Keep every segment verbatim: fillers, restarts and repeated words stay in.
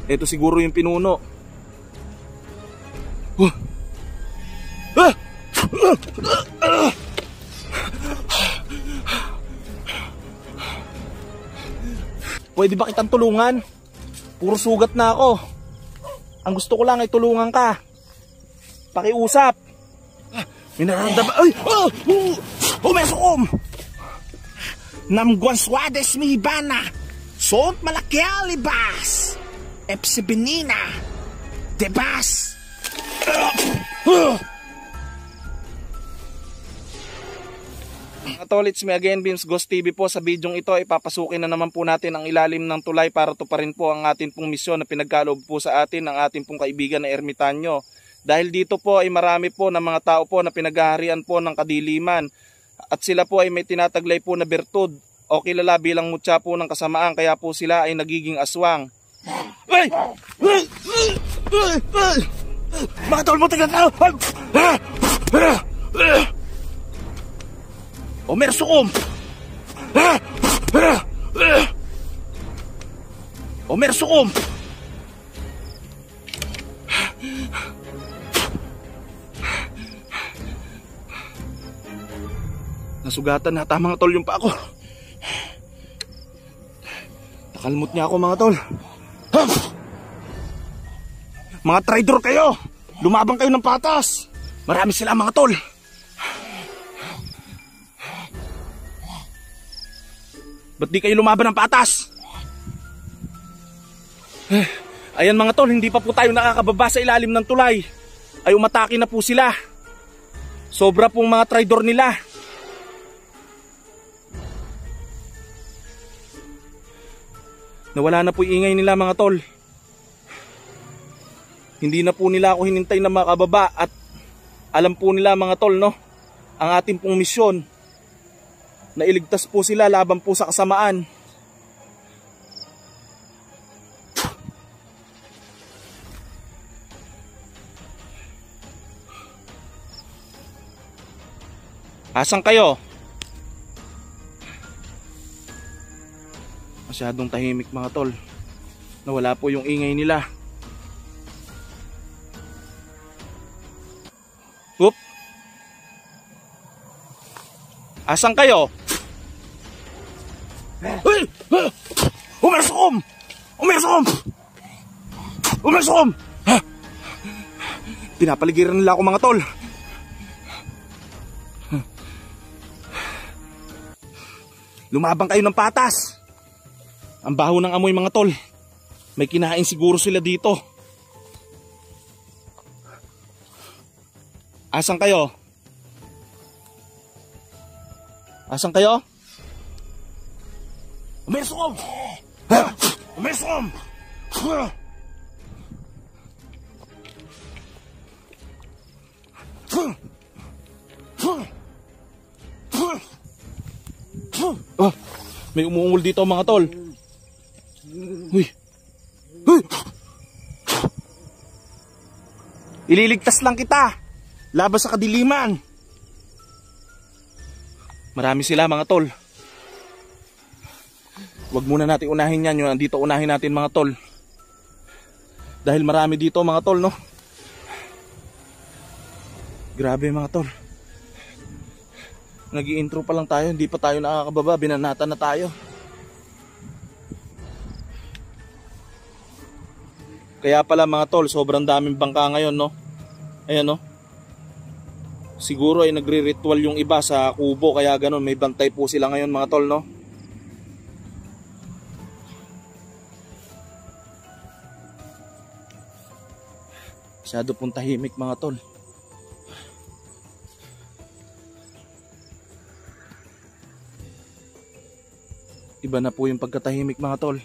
Ito siguro yung pinuno. Uh. Ah! Ah! Pwede ba kitang tulungan? Puro sugat na ako. Ang gusto ko lang ay tulungan ka. Pakiusap. May nararamdaman. Ay! Oh! Oh! Umesom! Namguanswades mi hibana. Sont malakialibas. Epsibenina. Debas. Mga tol, it's me again, Beams Ghost T V po. Sa bidyong ito ay papasukin na naman po natin ang ilalim ng tulay para tuparin po ang atin pong misyon na pinagkaloob po sa atin ng ating pong kaibigan na ermitanyo. Dahil dito po ay marami po ng mga tao po na pinaghaharian po ng kadiliman. At sila po ay may tinataglay po na bertud o kilala bilang mutya po ng kasamaan, kaya po sila ay nagiging aswang. Ay! Mga tol mo, tignan tayo! Omersukom! Omersukom! Nasugatan na ata mga tol yung pa ako. Nakalmot niya ako mga tol. Mga traidor kayo! Lumabang kayo ng patas! Marami sila mga tol. Ba't di kayo lumaban ng patas? Ayan mga tol, hindi pa po tayo nakakababa sa ilalim ng tulay. Ay umatake na po sila. Sobra pong mga traidor nila. Nawala na po yung ingay nila mga tol. Hindi na po nila ako hinintay na makababa. At alam po nila mga tol, no, ang ating pong misyon. Nailigtas po sila laban po sa kasamaan. Asan kayo? Masyadong tahimik mga tol. Nawala po yung ingay nila. Oop. Asan kayo? Hey! Umersom! Umersom! Umersom! Pinapaligiran nila ako mga tol. Lumabang kayo ng patas. Ang baho ng amoy mga tol. May kinain siguro sila dito. Asan kayo? Asan kayo? Umersom! Umersom! Oh, may umuungol dito mga tol. Uy. Uy. Ililigtas lang kita laban sa kadiliman. Marami sila mga tol. Huwag muna natin unahin yan. Yung dito unahin natin mga tol. Dahil marami dito mga tol, no? Grabe mga tol. Nag-i-intro pa lang tayo. Hindi pa tayo nakakababa. Binanatan na tayo. Kaya pala mga tol, sobrang daming bangka ngayon, no? Ayan, no? Siguro ay nagre-ritual yung iba sa kubo. Kaya ganun, may bantay po sila ngayon mga tol, no? Masyado pong tahimik mga tol. Iba na po yung pagkatahimik mga tol.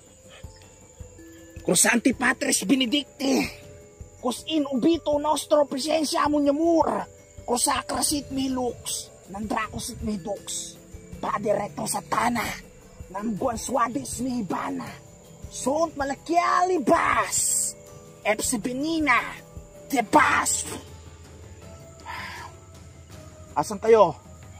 Crusanti Patres Benedicti, cos in ubito nostro presensya mo nyamur, cosacra sit mi lux, nandraco sit mi dux, padereto satana, namguan swades mi ibana, sunt malakialibas, epsibenina, debas. Asan kayo?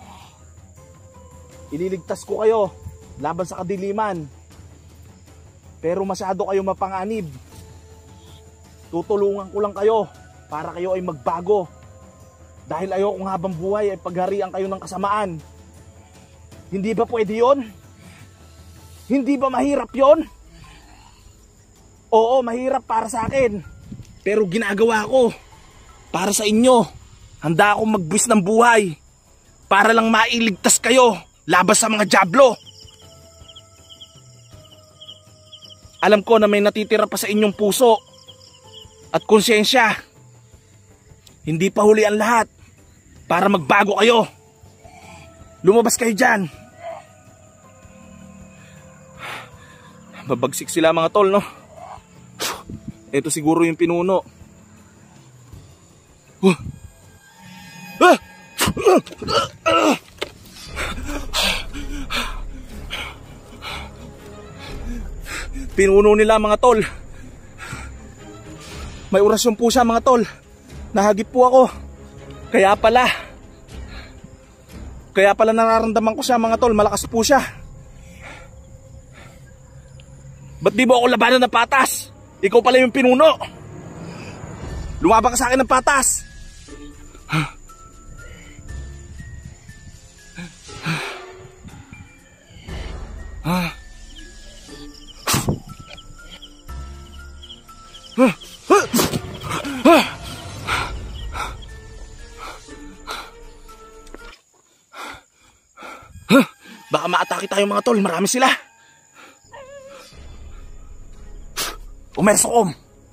Ililigtas ko kayo laban sa kadiliman. Pero masyado kayo mapanganib. Tutulungan ko lang kayo para kayo ay magbago. Dahil ayokong habang buhay ay pagharian kayo ng kasamaan. Hindi ba pwede yon? Hindi ba mahirap yon? Oo, mahirap para sa akin. Pero ginagawa ko para sa inyo. Handa akong magbuwis ng buhay para lang mailigtas kayo laban sa mga dyablo. Alam ko na may natitira pa sa inyong puso at konsyensya. Hindi pa huli ang lahat para magbago kayo. Lumabas kayo dyan. Babagsik sila mga tol, no? Ito siguro yung pinuno. Uh. Ah! Ah! Pinuno nila mga tol. May orasyon po siya mga tol. Nahagip po ako. Kaya pala Kaya pala nararamdaman ko siya mga tol. Malakas po siya. Ba't di mo ako labanan ng patas? Ikaw pala yung pinuno. Lumaban ka sa akin ng patas. Ah. Baka maatake tayo mga tol, marami sila. Umerso om.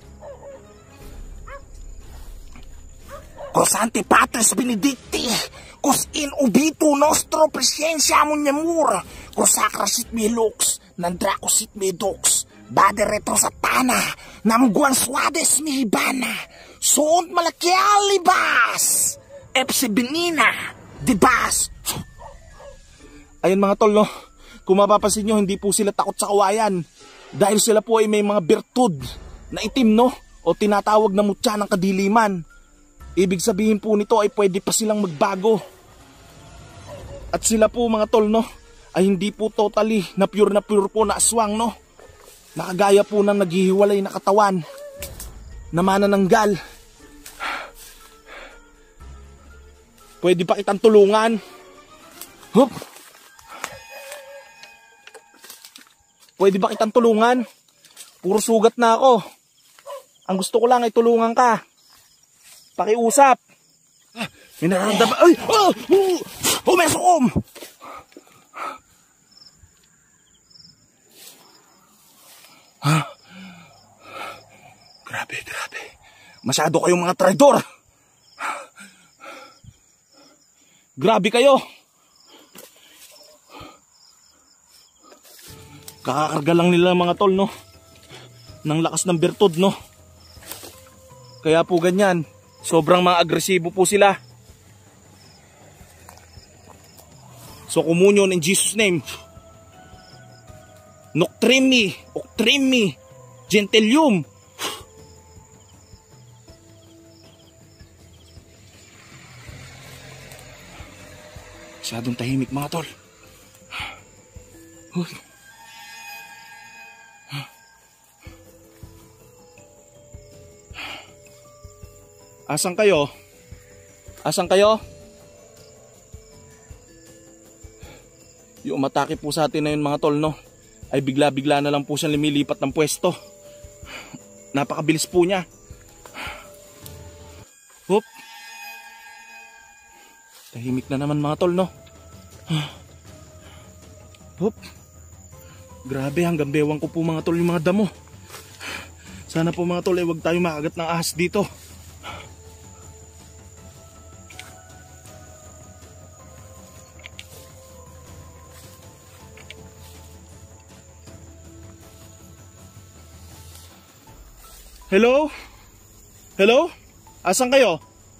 Cosante patres benedicti, cos in ubito nostro presensya munyamur, cos sacra sit me lux, nandraco sit me dox, bade retro satana, namguan suades mi hibana, sunt malakialibas, epse benina, dibas. Ayun mga tol, no? Kung mapapansin nyo, hindi po sila takot sa kawayan. Dahil sila po ay may mga birtud na itim, no? O tinatawag na mutya ng kadiliman. Ibig sabihin po nito ay pwede pa silang magbago. At sila po mga tol, no? Ay hindi po totally na pure na pure po na aswang, no? Nakagaya po ng naghihiwalay na katawan na manananggal. Pwede pa kitang tulungan. Hup! Pwede ba kitang tulungan? Puro sugat na ako. Ang gusto ko lang ay tulungan ka. Pakiusap. Ah, may nararamdaman. Ay! Oh! Oh! Umesom! Ha? Grabe, grabe. Masyado kayong mga traidor. Grabe kayo. Kakakarga lang nila mga tol, no? Ng lakas ng birtud, no? Kaya po ganyan. Sobrang mga agresibo po sila. So communion in Jesus' name. Noctrimi, octrimi, gentilium. Masyadong tahimik mga tol. Huh. Asan kayo? Asan kayo? Yung umatake po sa atin na yun mga tol, no? Ay bigla-bigla na lang po siyang lumilipat ng pwesto. Napakabilis po niya. Hop. Tahimik na naman mga tol, no? Hop. Grabe, hanggang bewang ko po mga tol yung mga damo. Sana po mga tol ay huwag tayo makagat ng ahas dito. Hello? Hello? Asan kayo?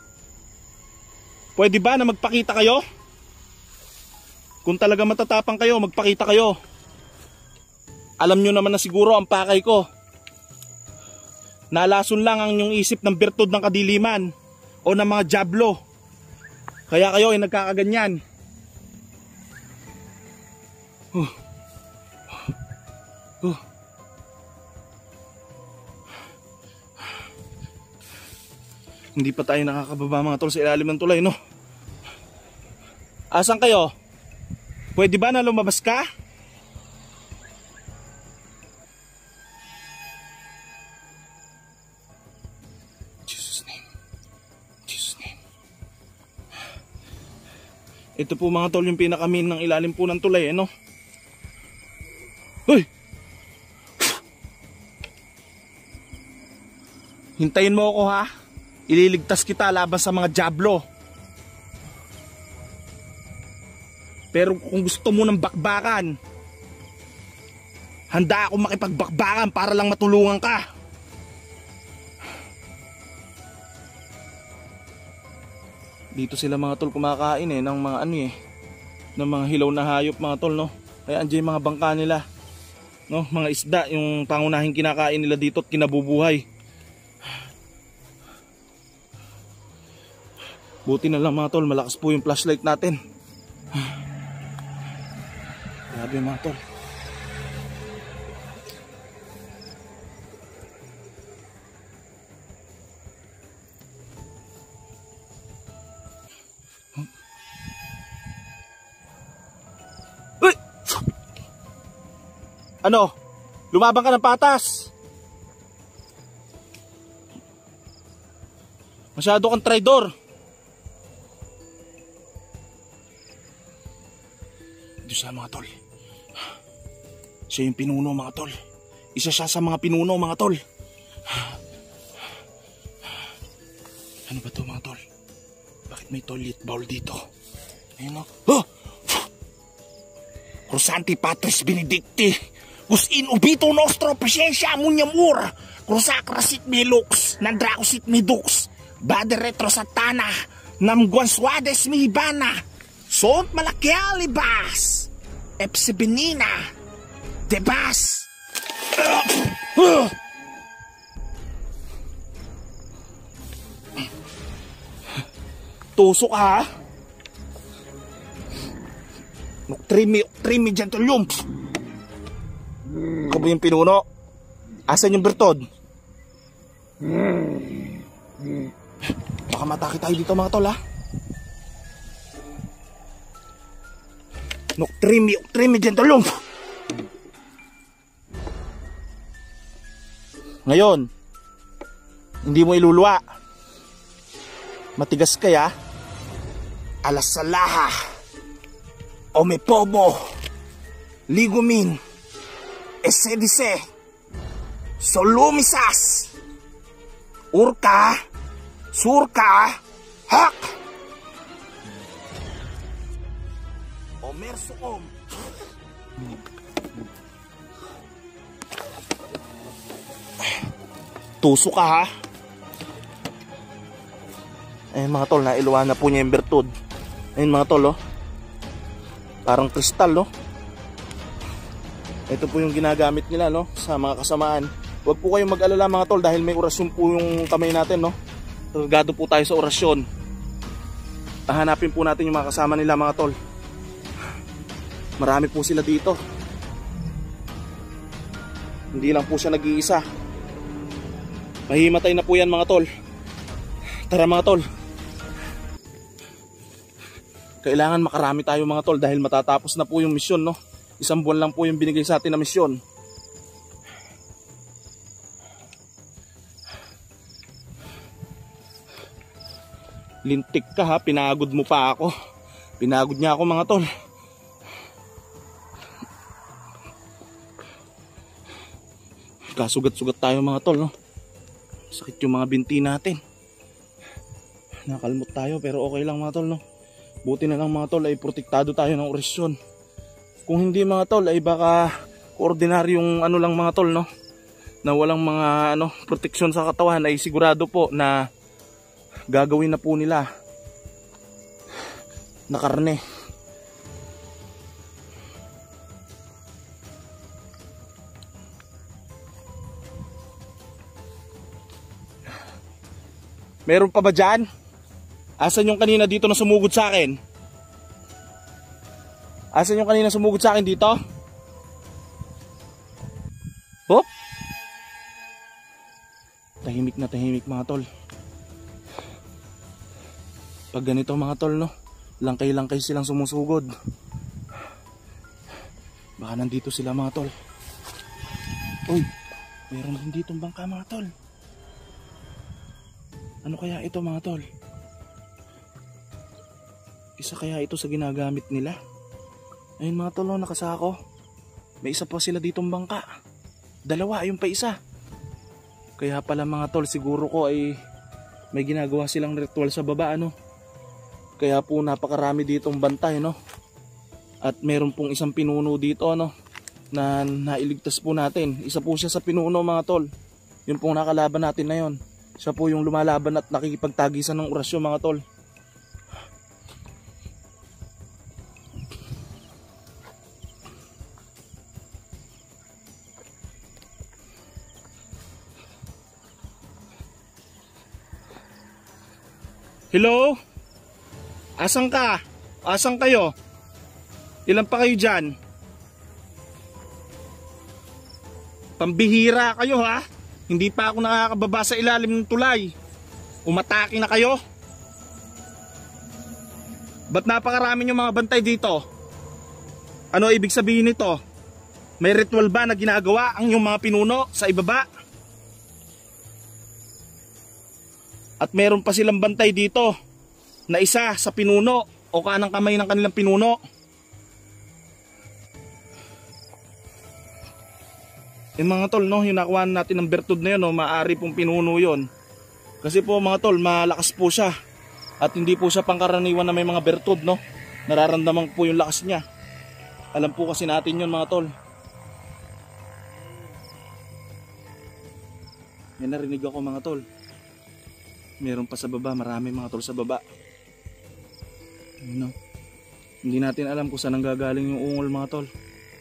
Pwede ba na magpakita kayo? Kung talaga matatapang kayo, magpakita kayo. Alam nyo naman na siguro ang pakay ko. Nalason lang ang inyong isip ng birtud ng kadiliman o ng mga dyablo. Kaya kayo ay nagkakaganyan. Huh. Huh. Hindi pa tayo nakakababa mga tol sa ilalim ng tulay, no? Asan kayo? Pwede ba na lumabas ka? Jesus name. Jesus name. Ito po mga tol yung pinakamin ng ilalim po ng tulay, eh, no? Hoy! Hintayin mo ako, ha? Ililigtas kita laban sa mga diablo. Pero kung gusto mo ng bakbakan, handa ako makipagbakbakan para lang matulungan ka. Dito sila mga tol kumakain eh ng mga ano eh, ng mga hilaw na hayop mga tol, no? Kaya andyan yung mga bangka nila, no? Mga isda yung pangunahing kinakain nila dito at kinabubuhay. Buti na lang mga tol, malakas po yung flashlight natin. Grabe mga tol. Uy! Ano? Lumabang ka ng patas. Masyado kang traidor. Diyos sa mga tol. Siya yung pinuno mga tol. Isa siya sa mga pinuno mga tol. Ano ba to mga tol? Bakit may toilet bowl dito? Ayun o. Oh! Crusanti Patris Benedicti. Us in ubito nostro presensya munyamur. Crusac rasit melux. Nandracusit medux. Bade retro satana. Namguanswades mi hibana. Sont malakialibas. Epsibenina. Debas. Tusok ha. Nuktrimi, uktrimi dyan to yung. Ako ba yung pinuno? Asan yung bertod? Baka matake tayo dito mga tol ha. Nuktrimi, uktrimi dyan to yung. Ngayon, hindi mo iluluwa. Matigas kaya? Alasalaha. Omepobo. Ligumin. Esedise. Solumisas. Urka. Surka. Hak. Omersoom. Tusok ka ha. Ayun mga tol, nailuwa na po niya yung bertud. Ayun mga tol, oh. Parang kristal, oh. Ito po yung ginagamit nila, no, sa mga kasamaan. Huwag po kayong mag-alala mga tol dahil may orasyon po yung kamay natin, no. Tagado po tayo sa orasyon. Hahanapin po natin yung mga kasama nila mga tol. Marami po sila dito. Hindi lang po siya nag-iisa. Mahimatay na po yan mga tol. Tara mga tol. Kailangan makarami tayo mga tol dahil matatapos na po yung misyon, no. Isang buwan lang po yung binigay sa atin na misyon. Lintik ka ha, pinagod mo pa ako. Pinagod niya ako mga tol. Kasugat-sugat tayo mga tol, no. Sakit yung mga binti natin. Nakalmot tayo pero okay lang mga tol, no. Buti na lang mga tol ay protektado tayo ng orasyon. Kung hindi mga tol ay baka ordinaryong ano lang mga tol, no, na walang mga ano proteksyon sa katawan, ay sigurado po na gagawin na po nila na karne. Meron pa ba dyan? Asan yung kanina dito na sumugod sa akin? Asan yung kanina sumugod sa akin dito? Hop! Tahimik na tahimik mga tol. Pag ganito mga tol, no, langkay-langkay silang sumusugod. Baka nandito sila mga tol. Uy, meron din ditong bangka mga tol. Ano kaya ito mga tol? Isa kaya ito sa ginagamit nila? Ayun mga tol, no, nakasako. May isa pa sila ditong bangka. Dalawa, ayun pa isa. Kaya pala mga tol, siguro ko ay may ginagawa silang ritual sa baba, ano. Kaya po napakarami ditong bantay, no. At meron pong isang pinuno dito, ano, na nailigtas po natin. Isa po siya sa pinuno mga tol. Yun pong nakalaban natin na yun. Siya po yung lumalaban at nakikipagtagisan ng orasyon mga tol. Hello? Asan ka? Asan kayo? Ilan pa kayo dyan? Pambihira kayo ha? Hindi pa ako nakakababa sa ilalim ng tulay. Umatake na kayo? Ba't napakarami yung mga bantay dito? Ano ibig sabihin nito? May ritual ba na ginagawa ang yung mga pinuno sa ibaba? At meron pa silang bantay dito na isa sa pinuno o kanang kamay ng kanilang pinuno. Yung mga tol, no, yung nakuha natin ng bertud na yun, no, maaari pong pinuno yun. Kasi po mga tol, malakas po siya. At hindi po siya pangkaraniwan na may mga bertud, no. Nararamdaman po yung lakas niya. Alam po kasi natin yun mga tol. Yan, narinig ako mga tol. Meron pa sa baba, marami mga tol sa baba. Ano? Hindi natin alam kung saan nanggagaling yung ungol mga tol.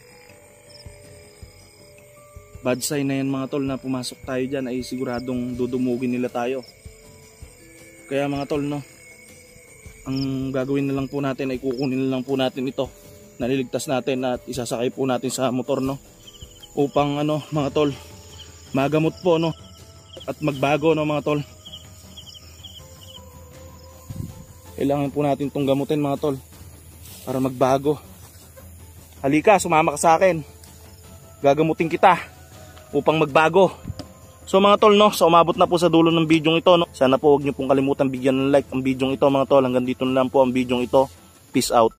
Bad sign na yan mga tol na pumasok tayo dyan ay siguradong dudumugin nila tayo. Kaya mga tol, no, ang gagawin na lang po natin ay kukunin na lang po natin ito. Naliligtas natin at isasakay po natin sa motor, no, upang ano mga tol, magamot po, no, at magbago, no mga tol. Kailangan po natin itong gamutin mga tol para magbago. Halika, sumama ka sa akin. Gagamutin kita upang magbago. So mga tol, no, so umabot na po sa dulo ng video ito, no. Sana po huwag niyo pong kalimutan bigyan ng like ang video ito mga tol. Hanggang dito na lang po ang video ito. Peace out.